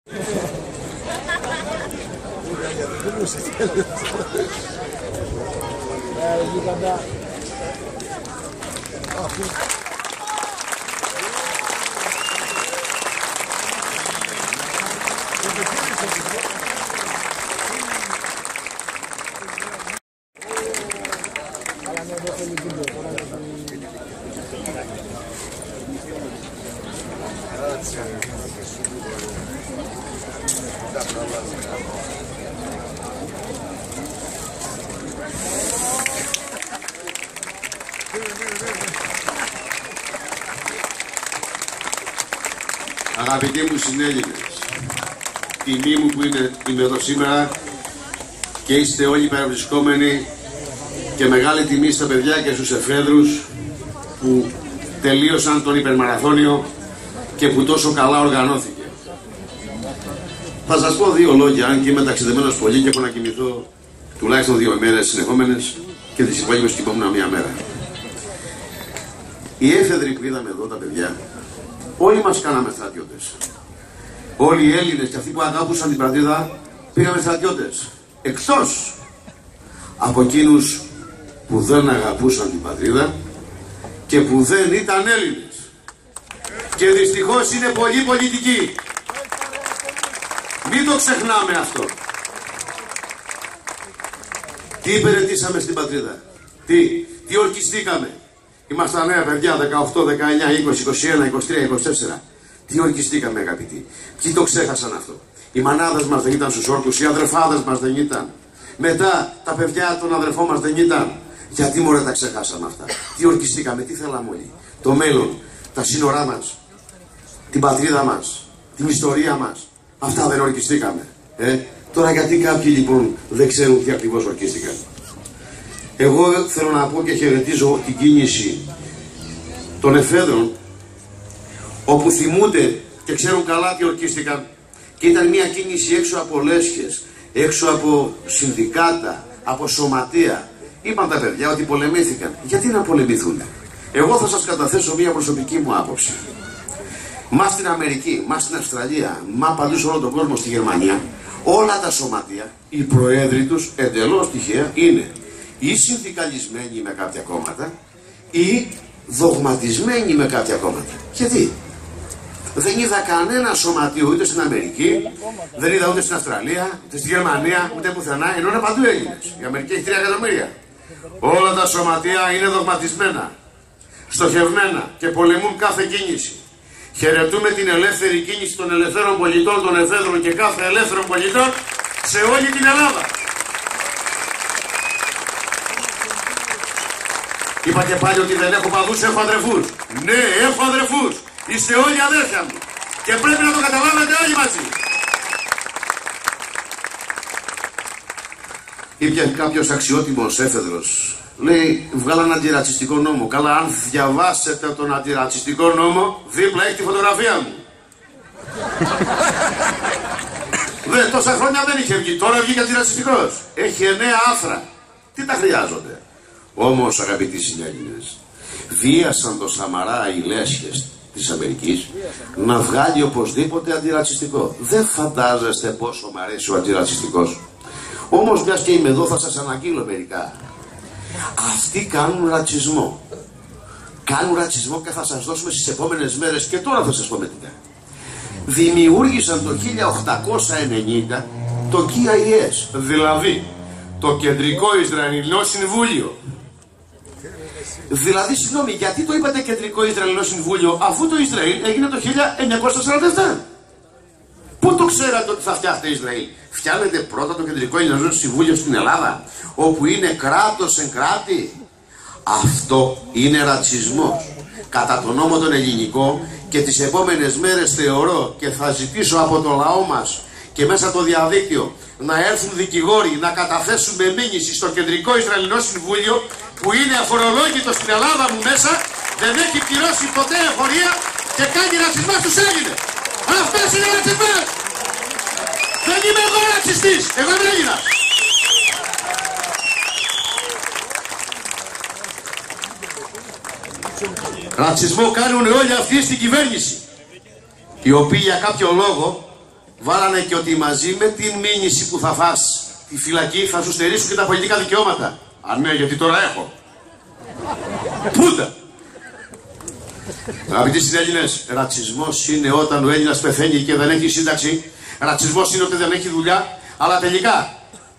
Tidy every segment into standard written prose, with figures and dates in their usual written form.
Αγαπητοί μου συνέλληνες, τιμή μου που είμαι εδώ σήμερα και είστε όλοι παρευρισκόμενοι, και μεγάλη τιμή στα παιδιά και στους εφέδρους που τελείωσαν τον υπερμαραθώνιο και που τόσο καλά οργανώθηκε. Θα σας πω δύο λόγια, αν και είμαι ταξιδεμένος πολύ και έχω να κοιμηθώ τουλάχιστον 2 ημέρες συνεχόμενες και τις υπόλοιπες κοιμόμουν 1 μέρα. Οι έφεδροι που είδαμε εδώ, τα παιδιά, όλοι μας κάναμε στρατιώτες. Όλοι οι Έλληνες και αυτοί που αγάπησαν την πατρίδα πήραμε στρατιώτες. Εκτός από εκείνους που δεν αγαπούσαν την πατρίδα και που δεν ήταν Έλληνες. Και δυστυχώς είναι πολύ πολιτικοί. Μην το ξεχνάμε αυτό. Τι υπηρετήσαμε στην πατρίδα, τι ορκιστήκαμε. Ήμασταν νέα παιδιά, 18, 19, 20, 21, 23, 24. Τι ορκιστήκαμε, αγαπητοί. Ποιοι το ξέχασαν αυτό. Οι μανάδες μας δεν ήταν στους όρκους, οι αδερφάδες μας δεν ήταν. Μετά τα παιδιά των αδερφών μας δεν ήταν. Γιατί μωρέ τα ξεχάσαμε αυτά. Τι ορκιστήκαμε, τι θέλαμε όλοι. Το μέλλον, τα σύνορά μας, την πατρίδα μας, την ιστορία μας. Αυτά δεν ορκιστήκαμε. Τώρα γιατί κάποιοι λοιπόν δεν ξέρουν τι ακριβώς ορκίστηκαν. Εγώ θέλω να πω και χαιρετίζω την κίνηση των εφέδρων, όπου θυμούνται και ξέρουν καλά τι ορκίστηκαν, και ήταν μια κίνηση έξω από λέσχες, έξω από συνδικάτα, από σωματεία. Είπαν τα παιδιά ότι πολεμήθηκαν. Γιατί να πολεμηθούν? Εγώ θα σας καταθέσω μια προσωπική μου άποψη. Μα στην Αμερική, μα στην Αυστραλία, μα παντού σε όλο τον κόσμο, στη Γερμανία, όλα τα σωματεία, οι προέδροι τους εντελώς τυχαία είναι ή συνδικαλισμένοι με κάποια κόμματα ή δογματισμένοι με κάποια κόμματα. Γιατί? Δεν είδα κανένα σωματείο ούτε στην Αμερική, δεν είδα ούτε στην Αυστραλία, ούτε στη Γερμανία, ούτε πουθενά, ενώ είναι παντού Έλληνες. Η Αμερική έχει 3 εκατομμύρια. Όλα τα σωματεία είναι δογματισμένα, στοχευμένα και πολεμούν κάθε κίνηση. Χαιρετούμε την ελεύθερη κίνηση των ελευθέρων πολιτών, των εφέδρων και κάθε ελεύθερων πολιτών σε όλη την Ελλάδα. Είπα και πάλι ότι δεν έχω παδούς, έχω αδερφούς. Ναι, έχω αδερφούς. Είστε όλοι αδέρφια μου. Και πρέπει να το καταλάβετε όλοι μαζί. Είπε κάποιος αξιότιμος έφεδρος. Λέει, βγάλαν αντιρατσιστικό νόμο. Καλά, αν διαβάσετε τον αντιρατσιστικό νόμο, δίπλα έχει τη φωτογραφία μου. Δε, τόσα χρόνια δεν είχε βγει. Τώρα βγήκε αντιρατσιστικός. Έχει 9 άθρα. Τι τα χρειάζονται? Όμως, αγαπητοί συνέλληνες, βίασαν το Σαμαρά οι λέσχες της Αμερικής να βγάλει οπωσδήποτε αντιρατσιστικό. Δεν φαντάζεστε πόσο μ' αρέσει ο αντιρατσιστικός. Όμως, μιας και είμαι εδώ, θα σας αναγγείλω μερικά. Αυτοί κάνουν ρατσισμό. Κάνουν ρατσισμό και θα σας δώσουμε στις επόμενες μέρες, και τώρα θα σας πω με τι. Δημιούργησαν το 1890 το KIS, δηλαδή το Κεντρικό Ισραηλινό Συμβούλιο. Δηλαδή, συγγνώμη, γιατί το είπατε Κεντρικό Ισραηλινό Συμβούλιο, αφού το Ισραήλ έγινε το 1947? Πού το ξέρατε ότι θα φτιάχτε Ισραήλ? Φτιάνετε πρώτα το Κεντρικό Ισραηλινό Συμβούλιο στην Ελλάδα, όπου είναι κράτος εν κράτη? Αυτό είναι ρατσισμός κατά τον νόμο τον ελληνικό, και τις επόμενες μέρες θεωρώ και θα ζητήσω από το λαό μας και μέσα από το διαδίκτυο να έρθουν δικηγόροι να καταθέσουν με μήνυση στο Κεντρικό Ισραηλινό Συμβούλιο, που είναι αφορολόγητο στην Ελλάδα μου μέσα, δεν έχει πληρώσει ποτέ εφορία και κάνει ρατσισμό στους Έλληνες. Αυτές είναι ρατσισμές. Δεν είμαι εγώ ρατσιστής, εγώ είμαι Έλληνας. Ρατσισμό κάνουν όλοι αυτοί στην κυβέρνηση, οι οποίοι για κάποιο λόγο βάλανε και ότι μαζί με την μήνυση που θα φας τη φυλακή θα σου στερήσουν και τα πολιτικά δικαιώματα. Αν ναι, γιατί τώρα έχω. Πούτα! Αγαπητοί συνέλληνες, ρατσισμός είναι όταν ο Έλληνας πεθαίνει και δεν έχει σύνταξη. Ρατσισμός είναι ότι δεν έχει δουλειά. Αλλά τελικά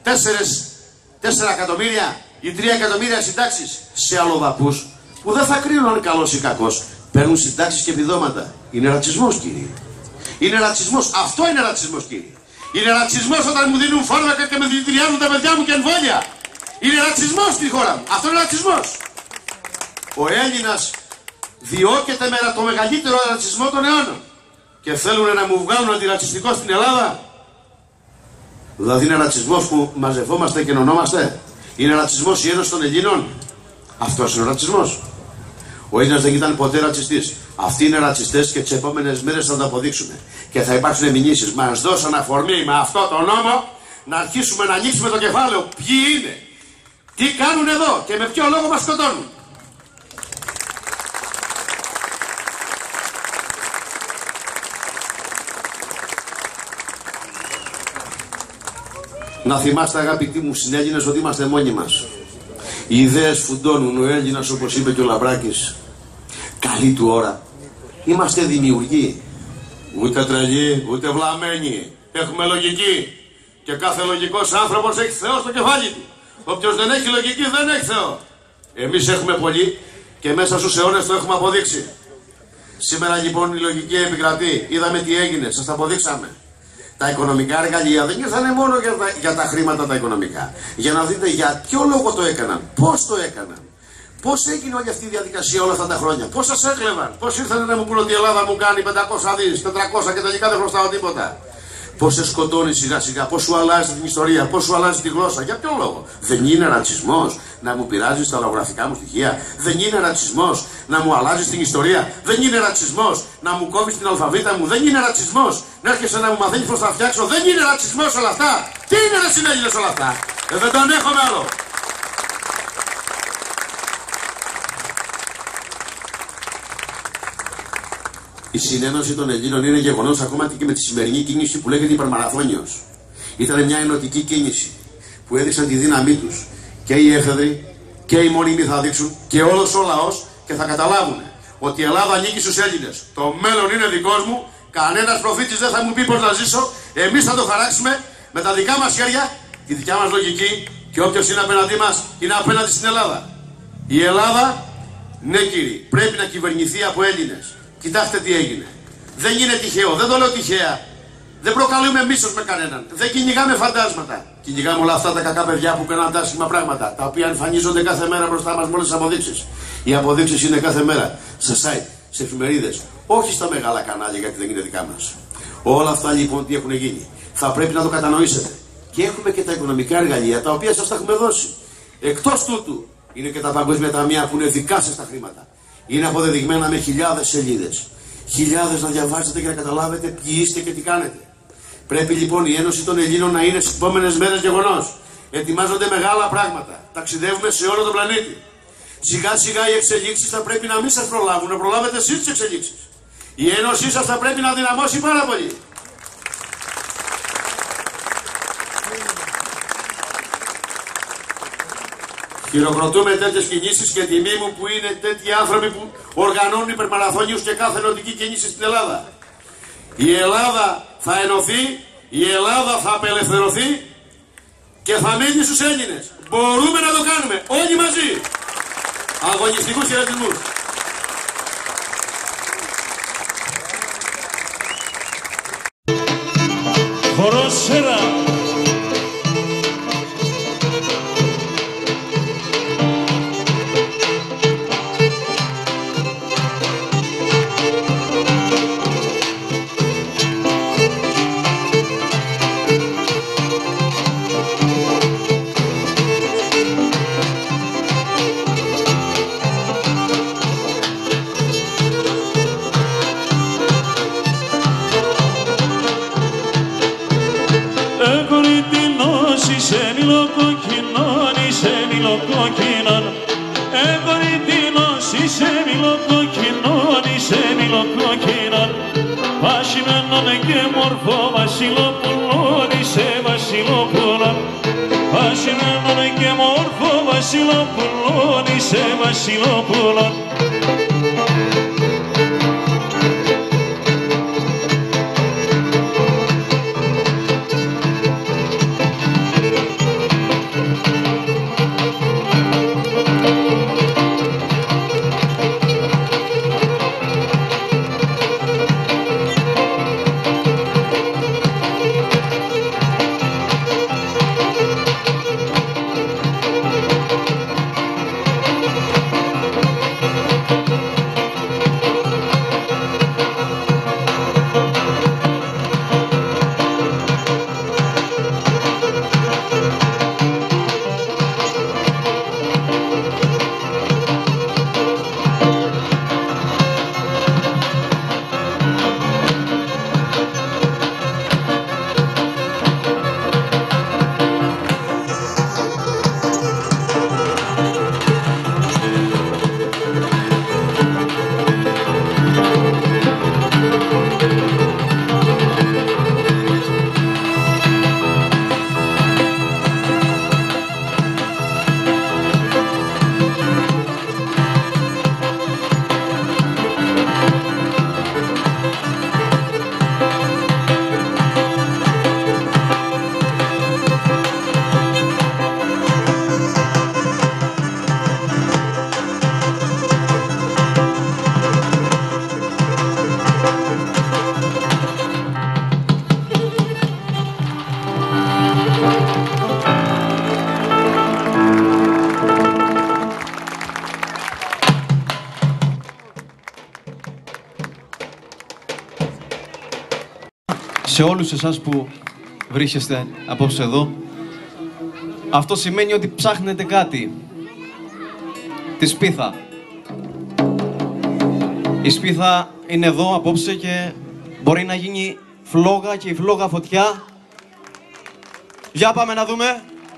4 εκατομμύρια ή 3 εκατομμύρια συντάξεις σε αλλοδαπούς που δεν θα κρίνουν αν καλός ή κακός, παίρνουν συντάξεις και επιδόματα. Είναι ρατσισμός, κύριε. Είναι ρατσισμός. Αυτό είναι ρατσισμός, κύριε. Είναι ρατσισμός όταν μου δίνουν φάρμακα και με δηλητηριάζουν τα παιδιά μου και εμβόλια. Είναι ρατσισμός στη χώρα μου. Αυτό είναι ρατσισμός. Ο Έλληνας διώκεται με το μεγαλύτερο ρατσισμό των αιώνων. Και θέλουν να μου βγάλουν αντιρατσιστικό στην Ελλάδα. Δηλαδή είναι ρατσισμός που μαζευόμαστε και ενωνόμαστε. Είναι ρατσισμός η ένωση των Ελλήνων. Αυτός είναι ο ρατσισμός. Ο Έλληνας δεν ήταν ποτέ ρατσιστής. Αυτοί είναι ρατσιστές και τις επόμενες μέρες θα το αποδείξουμε. Και θα υπάρξουν μηνύσεις. Μας δώσαν αφορμή με αυτό το νόμο να αρχίσουμε να ανοίξουμε το κεφάλαιο. Ποιοι είναι, τι κάνουν εδώ και με ποιο λόγο μας σκοτώνουν. Να θυμάστε, αγαπητοί μου συνέλληνες, ότι είμαστε μόνοι μας. Οι ιδέες φουντώνουν. Ο Έλληνας, όπως είπε και ο Λαμπράκης, καλή του ώρα. Είμαστε δημιουργοί. Ούτε τρελοί, ούτε βλαμμένοι. Έχουμε λογική. Και κάθε λογικός άνθρωπος έχει Θεό στο κεφάλι του. Όποιος δεν έχει λογική δεν έχει Θεό. Εμείς έχουμε πολύ και μέσα στους αιώνες το έχουμε αποδείξει. Σήμερα λοιπόν η λογική επικρατεί. Είδαμε τι έγινε, σας τα αποδείξαμε. Τα οικονομικά εργαλεία δεν ήρθανε μόνο για τα χρήματα τα οικονομικά. Για να δείτε για ποιο λόγο το έκαναν, πώς το έκαναν. Πώς έγινε όλη αυτή η διαδικασία όλα αυτά τα χρόνια. Πώς σας έκλεβαν. Πώς ήρθαν να μου πούν ότι η Ελλάδα μου κάνει 500 δις, 400 και τελικά δεν χρωστάω τίποτα. Πώς σε σκοτώνει σιγά σιγά. Πώς σου αλλάζει την ιστορία. Πώς σου αλλάζει τη γλώσσα. Για ποιο λόγο. Δεν είναι ρατσισμός να μου πειράζεις τα ολογραφικά μου στοιχεία. Δεν είναι ρατσισμός να μου αλλάζεις την ιστορία. Δεν είναι ρατσισμός να μου κόβεις την αλφαβήτα μου. Δεν είναι ρατσισμός να έρχεσαι να μου μαθαίνεις πώς θα φτιάξω. Δεν είναι ρατσισμός όλα αυτά. Τι είναι ρε συνέλληνες όλα αυτά. Δεν τον έχουμε άλλο. Η συνένωση των Ελλήνων είναι γεγονός ακόμα και με τη σημερινή κίνηση που λέγεται υπερμαραθώνιος. Ήταν μια ενωτική κίνηση που έδειξαν τη δύναμή τους. Και οι έφεδροι και οι μόνιμοι θα δείξουν και όλος ο λαός και θα καταλάβουν ότι η Ελλάδα ανήκει στους Έλληνες. Το μέλλον είναι δικός μου, κανένας προφήτης δεν θα μου πει πώς να ζήσω. Εμείς θα το χαράξουμε με τα δικά μας χέρια, τη δικιά μας λογική και όποιος είναι απέναντί μας είναι απέναντι στην Ελλάδα. Η Ελλάδα, ναι κύριοι, πρέπει να κυβερνηθεί από Έλληνες. Κοιτάξτε τι έγινε. Δεν είναι τυχαίο, δεν το λέω τυχαία. Δεν προκαλούμε μίσος με κανέναν. Δεν κυνηγάμε φαντάσματα. Κυνηγάμε όλα αυτά τα κακά παιδιά που κάναν τα άσχημα πράγματα. Τα οποία εμφανίζονται κάθε μέρα μπροστά μας με όλες τις αποδείξεις. Οι αποδείξεις είναι κάθε μέρα σε site, σε εφημερίδες. Όχι στα μεγάλα κανάλια γιατί δεν είναι δικά μας. Όλα αυτά λοιπόν τι έχουν γίνει. Θα πρέπει να το κατανοήσετε. Και έχουμε και τα οικονομικά εργαλεία τα οποία σας τα έχουμε δώσει. Εκτός τούτου είναι και τα παγκόσμια ταμεία που είναι δικά σας τα χρήματα. Είναι αποδεδειγμένα με χιλιάδες σελίδες. Χιλιάδες να διαβάζετε και να καταλάβετε ποιοι είστε και τι κάνετε. Πρέπει λοιπόν η Ένωση των Ελλήνων να είναι στις επόμενες μέρες γεγονός. Ετοιμάζονται μεγάλα πράγματα. Ταξιδεύουμε σε όλο τον πλανήτη. Σιγά σιγά οι εξελίξεις θα πρέπει να μην σας προλάβουν, να προλάβετε εσείς τις εξελίξεις. Η Ένωσή σας θα πρέπει να δυναμώσει πάρα πολύ. Χειροκροτούμε τέτοιες κινήσεις και τιμή μου που είναι τέτοιοι άνθρωποι που οργανώνουν υπερμαραθώνιους και κάθε ενωτική κίνηση στην Ελλάδα. Η Ελλάδα θα ενωθεί, η Ελλάδα θα απελευθερωθεί και θα μείνει στους Έλληνες. Μπορούμε να το κάνουμε όλοι μαζί. Αγωνιστικούς χαιρετισμούς. Χορόσερα. Βασιλένωνε και μορφό Βασιλοπούλων είσαι Βασιλοπούλων. Βασιλένωνε και μορφό Βασιλοπούλων είσαι Βασιλοπούλων. Σε όλους εσάς που βρίσκεστε απόψε εδώ, αυτό σημαίνει ότι ψάχνετε κάτι. Τη Σπίθα. Η Σπίθα είναι εδώ απόψε και μπορεί να γίνει φλόγα και η φλόγα φωτιά. Για πάμε να δούμε.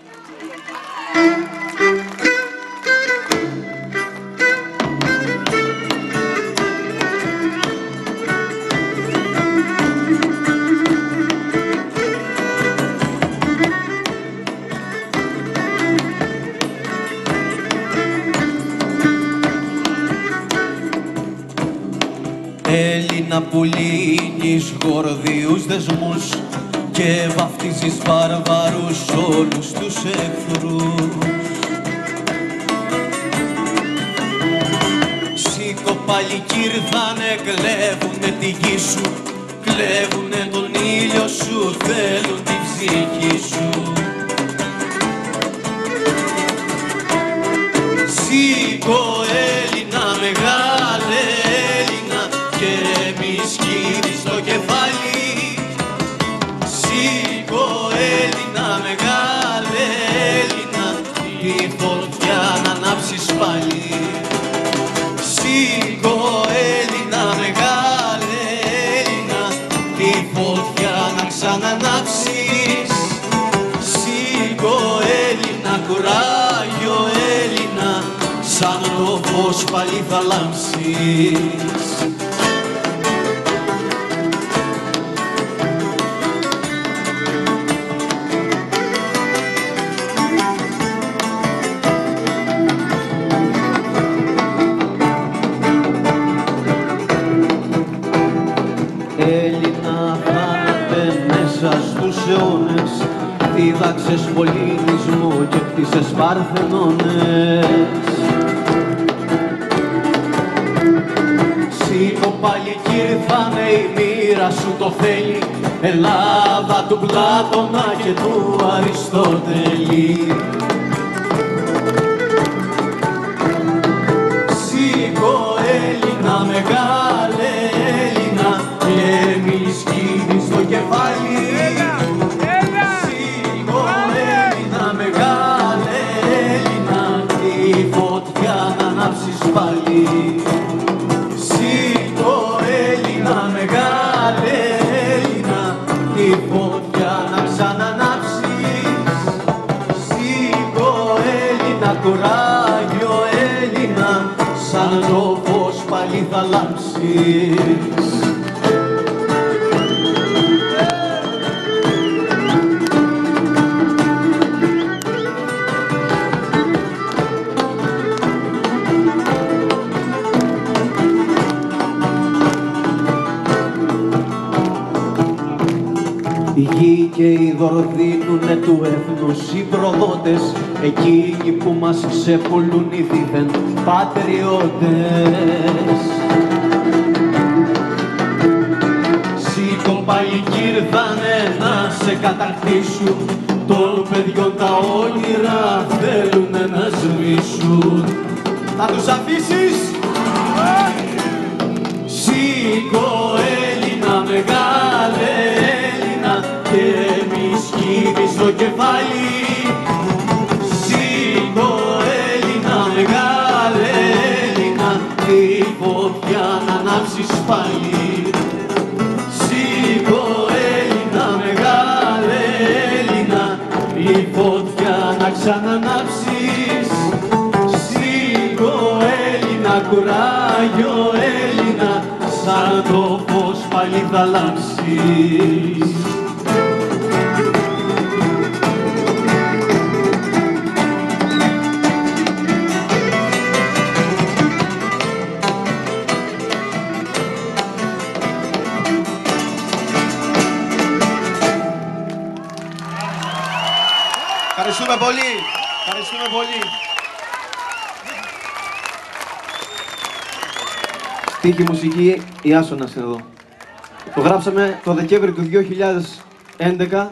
Έλληνα που λύνεις γορδίους δεσμούς και βαφτίζεις βάρβαρους όλους τους εχθρούς. Σήκω παλικύρθανε, κλέβουνε τη γη σου, κλέβουνε τον ήλιο σου, θέλουν την ψυχή σου. Σήκω Έλληνα μεγάλε Έλληνα και μη σκύβεις το κεφάλι. Σήκω Έλληνα μεγάλε Έλληνα, τη φωτιά να ανάψεις πάλι. Σήκω Έλληνα μεγάλε Έλληνα, τη φωτιά να ξανανάψεις. Σήκω Έλληνα κουράγιο Έλληνα, σαν το φως πάλι θα λάμψεις. Έλληνα θάνατε μέσα στους αιώνες, δίδαξες πολιτισμό και χτίσες παρθενώνες. Σήκω παλικύρθανε, η μοίρα σου το θέλει, Ελλάδα του Πλάτωνα και του Αριστοτέλη. Σήκω Έλληνα μεγάλε Έλληνα και μη σκύβεις το κεφάλι. Σήκω Έλληνα μεγάλε Έλληνα, τη φωτιά να ανάψεις πάλι. Σήκω Έλληνα μεγάλε Έλληνα, τη φωτιά να ξανανάψεις. Σήκω Έλληνα κουράγιο Έλληνα, σαν το φως πάλι θα λάμψεις. Γη και οι δορδίνουνε του έθνους οι προδότες, εκείνοι που μας ξεπουλούν οι δίθεν πατριώτες. Σήκω παλικοί ήρθανε να σε κατακτήσουν, των παιδιών τα όνειρα θέλουνε να σβήσουν. Θα τους αφήσεις? Σήκω Έλληνα, μεγάλε Έλληνα, και μη σκύβεις στο κεφάλι. Σήκω Έλληνα, μεγάλε Έλληνα, τη φωτιά να ανάψεις πάλι. Σήκω Έλληνα, μεγάλε Έλληνα, η φωτιά να ξανανάψεις. Σήκω Έλληνα, κουράγιο Έλληνα, σαν το φως πάλι θα λάμψεις. Ευχαριστούμε πολύ. Ευχαριστούμε πολύ. Στίχη μουσική, η Άσονας εδώ. Το γράψαμε το Δεκέμβρη του 2011.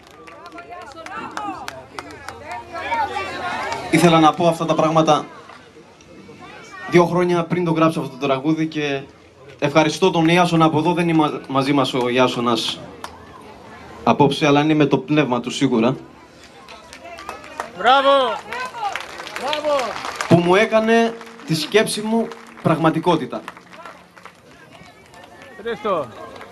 Ήθελα να πω αυτά τα πράγματα 2 χρόνια πριν το γράψω αυτό το τραγούδι και ευχαριστώ τον Ιάσονα από εδώ. Δεν είναι μαζί μας ο Ιάσονας απόψε, αλλά είναι με το πνεύμα του σίγουρα. Μπράβο! Μπράβο! Που μου έκανε τη σκέψη μου πραγματικότητα. Χρήστο!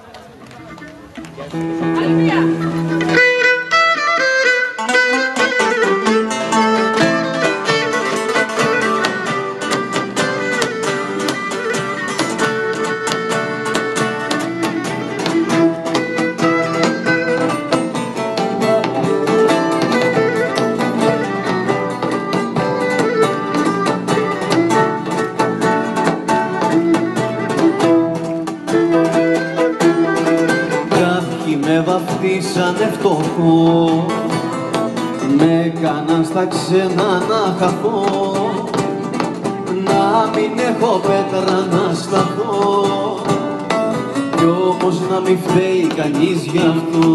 Με βαφτίσανε φτωχό, με έκαναν στα ξένα να χαθώ, να μην έχω πέτρα να σταθώ, κι όμως να μην φταίει κανείς γι' αυτό.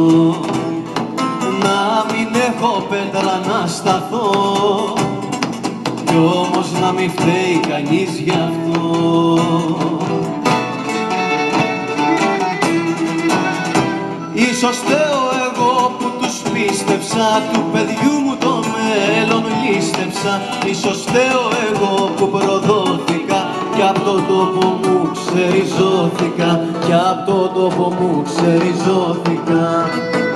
Να μην έχω πέτρα να σταθώ, κι όμως να μην φταίει κανείς γι' αυτό. Ίσως φταίω εγώ που τους πίστεψα, του παιδιού μου το μέλλον λίστεψα. Ίσως φταίω εγώ που προδόθηκα κι απ' τον τόπο μου ξεριζώθηκα, κι απ' τον τόπο μου ξεριζώθηκα.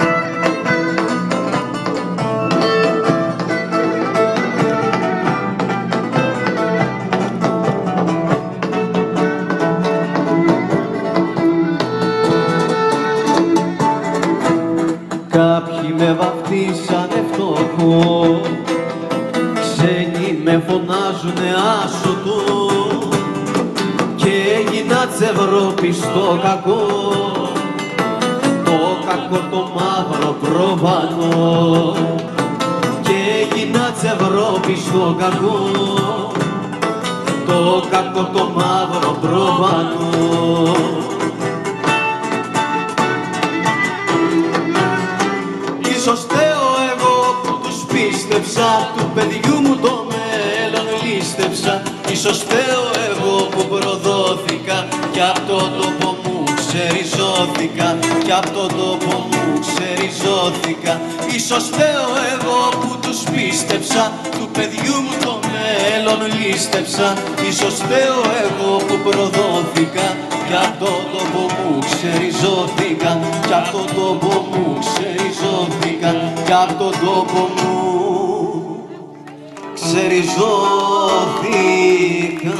Κάποιοι με βαφτίσανε φτωχό, ξένοι με φωνάζουνε άσωτο, και έγινα της Ευρώπης στο κακό, το κακό το μαύρο προβανό. Και έγινα της Ευρώπης στο κακό, το κακό το μαύρο προβανό. Ίσως φταίω εγώ που τους πίστεψα, του παιδιού μου το μέλλον λίστεψα. Ίσως φταίω εγώ που προδόθηκα κι απ' τον τόπο μου ξεριζώθηκα, κι απ' τον τόπο μου ξεριζώθηκα. Ίσως φταίω εγώ που τους πίστεψα, του παιδιού μου το μέλλον λίστεψα. Ίσως φταίω εγώ που προδόθηκα κι απ' τον τόπο μου ξεριζώθηκα, κι απ' τον τόπο μου ξεριζώθηκα, κι απ' τον τόπο μου ξεριζώθηκα.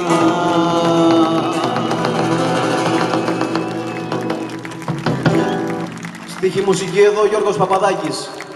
Στίχη μουσική εδώ, Γιώργος Παπαδάκης.